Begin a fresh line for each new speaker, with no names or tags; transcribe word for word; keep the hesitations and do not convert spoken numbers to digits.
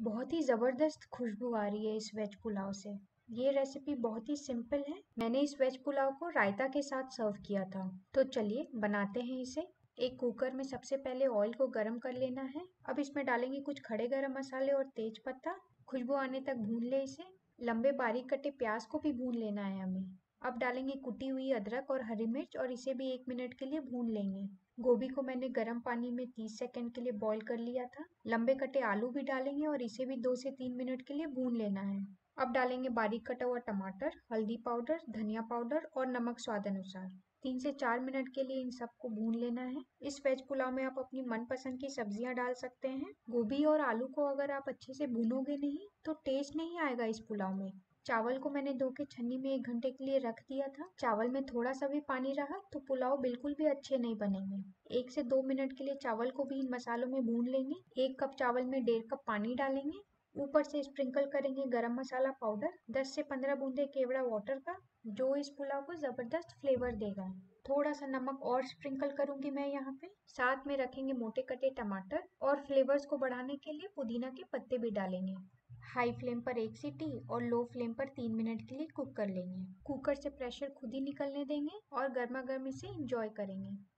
बहुत ही ज़बरदस्त खुशबू आ रही है इस वेज पुलाव से। ये रेसिपी बहुत ही सिंपल है। मैंने इस वेज पुलाव को रायता के साथ सर्व किया था। तो चलिए बनाते हैं इसे। एक कुकर में सबसे पहले ऑयल को गरम कर लेना है। अब इसमें डालेंगे कुछ खड़े गरम मसाले और तेज पत्ता। खुशबू आने तक भून ले इसे। लंबे बारीक कटे प्याज को भी भून लेना है हमें। अब डालेंगे कुटी हुई अदरक और हरी मिर्च और इसे भी एक मिनट के लिए भून लेंगे। गोभी को मैंने गर्म पानी में तीस सेकंड के लिए बॉईल कर लिया था। लंबे कटे आलू भी डालेंगे और इसे भी दो से तीन मिनट के लिए भून लेना है। अब डालेंगे बारीक कटा हुआ टमाटर, हल्दी पाउडर, धनिया पाउडर और नमक स्वाद अनुसार। तीन से चार मिनट के लिए इन सबको भून लेना है। इस वेज पुलाव में आप अपनी मनपसंद की सब्जियां डाल सकते हैं। गोभी और आलू को अगर आप अच्छे से भूनोगे नहीं तो टेस्ट नहीं आएगा इस पुलाव में। चावल को मैंने धो के छन्नी में एक घंटे के लिए रख दिया था। चावल में थोड़ा सा भी पानी रहा तो पुलाव बिल्कुल भी अच्छे नहीं बनेंगे। एक से दो मिनट के लिए चावल को भी इन मसालों में भून लेंगे। एक कप चावल में डेढ़ कप पानी डालेंगे। ऊपर से स्प्रिंकल करेंगे गरम मसाला पाउडर, दस से पंद्रह बूंदे केवड़ा वाटर का, जो इस पुलाव को जबरदस्त फ्लेवर देगा। थोड़ा सा नमक और स्प्रिंकल करूंगी मैं यहाँ पे। साथ में रखेंगे मोटे कटे टमाटर और फ्लेवर्स को बढ़ाने के लिए पुदीना के पत्ते भी डालेंगे। हाई फ्लेम पर एक सीटी और लो फ्लेम पर तीन मिनट के लिए कुक कर लेंगे। कुकर से प्रेशर खुद ही निकलने देंगे और गर्मा गर्म इसे इंजॉय करेंगे।